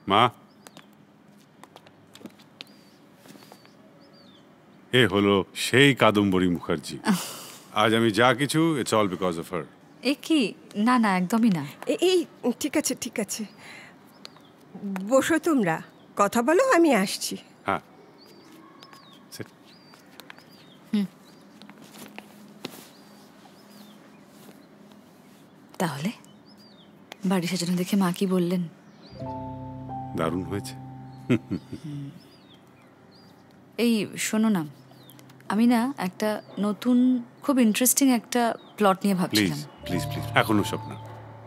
মা, এ হলো সেই কাদম্বরী মুখার্জি। আজ আমি যা কিছু, it's all because of her. এ কি? না না, একদমই না। এই ঠিক আছে ঠিক আছে, বসো তোমরা, কথা বলো, আমি আসছি। হ্যাঁ, তাহলে বাড়ি সাজানো দেখে মা কি বললেন? দারুণ হয়েছে। এই শোনো না, আমি না একটা নতুন খুব ইন্টারেস্টিং একটা প্লট নিয়ে প্লিজ ভাবছিলাম। প্লিজ প্লিজ, এখনো সব না।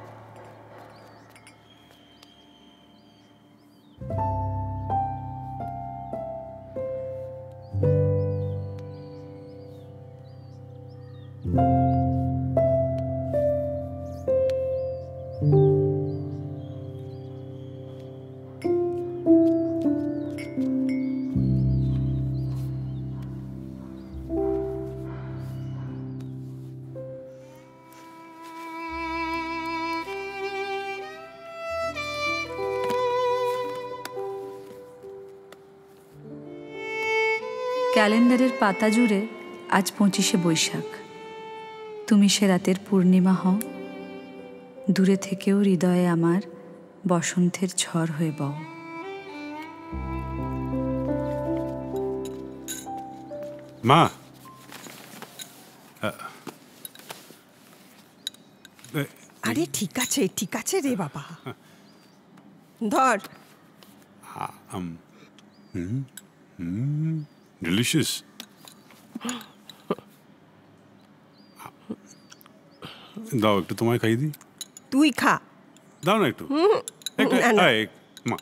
ক্যালেন্ডারের পাতা জুড়ে আজ 25শে বৈশাখ। তুমি সে রাতের পূর্ণিমা হও, দূরে থেকেও হৃদয়ে আমার বসন্তের ঝড় হয়ে বও। মা, আরে ঠিক আছে রে বাবা, ধর। ডিলিশিয়াস। দাও একটু, তোমায় খাইয়ে দিই। তুই খা। দাও না একটু, একটু। না, না। মা,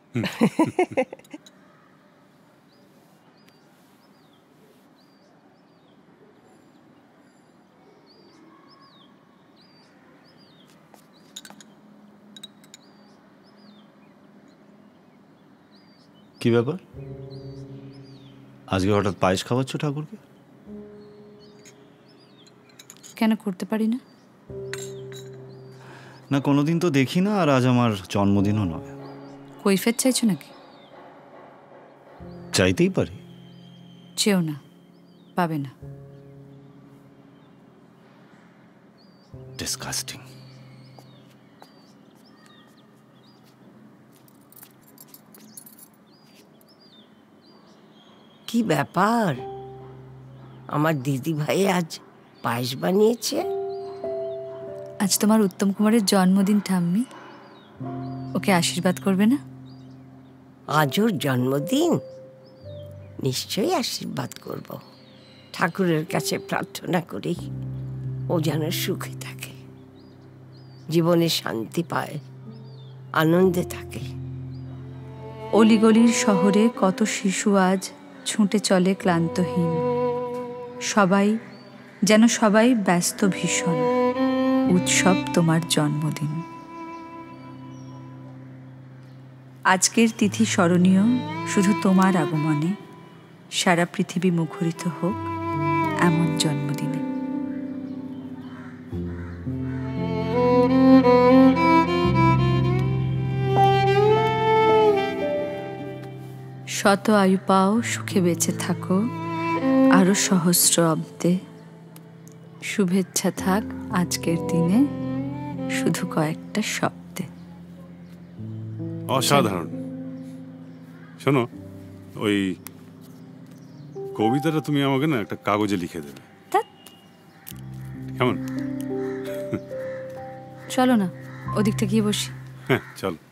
কি ব্যাপার, আজকে হঠাৎ পায়েস খাওয়াচ্ছ ঠাকুরকে? কেন করতে পারি না? না, কোনোদিন তো দেখি না, আর আজ আমার জন্মদিনও নয়। কৈফিয়ত চাইছো নাকি? চাইতেই পারি। চেও না, পাবে না। ডিসকাস্টিং। কি ব্যাপার, আমার দিদি ভাই আজ পায়েস বানিয়েছে? আজ তোমার উত্তম কুমারের জন্মদিন ঠাম্মি, ওকে আশীর্বাদ করবে না? আজ ওর জন্মদিন, নিশ্চয়ই আশীর্বাদ করব। ঠাকুরের কাছে প্রার্থনা করি ও যেন সুখে থাকে, জীবনে শান্তি পায়, আনন্দে থাকে। অলিগলির শহরে কত শিশু আজ ছুটে চলে ক্লান্তহীন, সবাই ব্যস্ত ভীষণ, উৎসব তোমার জন্মদিন। আজকের তিথি স্মরণীয় শুধু তোমার আগমনে, সারা পৃথিবী মুখরিত হোক এমন জন্মদিনে। শত আয়ু পাও, সুখে বেঁচে থাকো আরো সহস্র অব্দে। শুভেচ্ছা থাক আজকের দিনে শুধু কয়েকটা শব্দে। অসাধারণ। শোনো, ওই কবিতাটা তুমি আমাকে না একটা কাগজে লিখে দেবে, কেমন? চলো না ওদিকটা গিয়ে বসি। হ্যাঁ চলো।